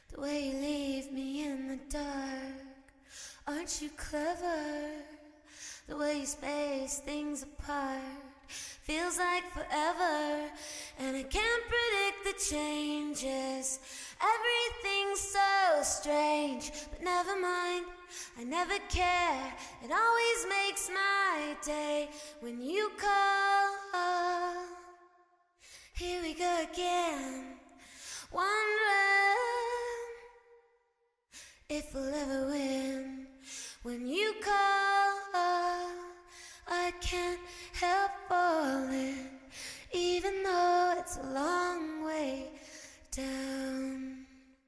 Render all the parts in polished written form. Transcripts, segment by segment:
The way you leave me in the dark. Aren't you clever? The way you space things apart feels like forever, and I can't predict the changes. Everything's so strange, but never mind, I never care. It always makes my day when you call. Here we go again, wondering if we'll ever win. When you call, I can't help falling, even though it's a long way down.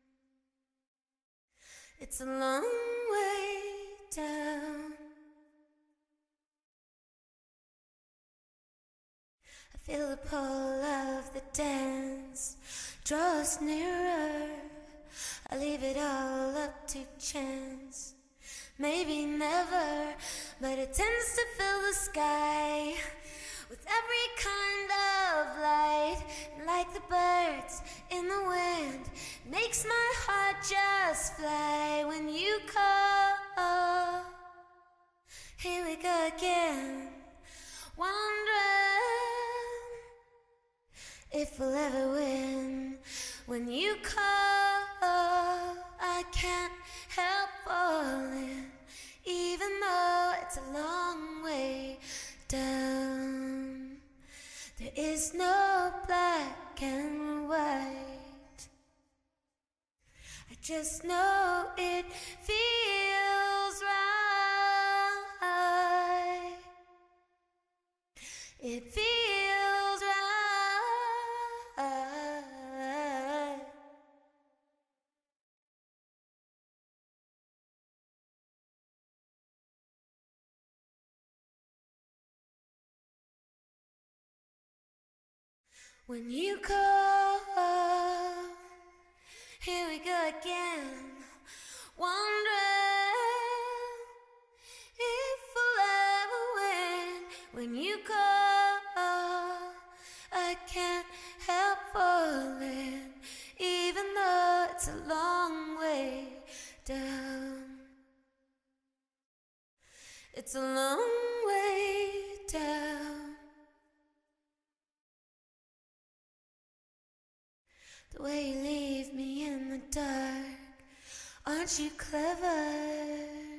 It's a long way down. I feel the pull of the dance draw us nearer. I leave it all up to chance. Maybe never, but it tends to fill the sky with every kind of light. And like the birds in the wind, makes my heart just fly when you call. Here we go again, wondering if we'll ever win. When you call, I can't help falling, even though it's a long way down. There is no black and white, I just know it feels right. It feels right. When you call, here we go again, wondering if we'll ever win. When you call, I can't help falling, even though it's a long way down. It's a long way down. The way you leave me in the dark. Aren't you clever?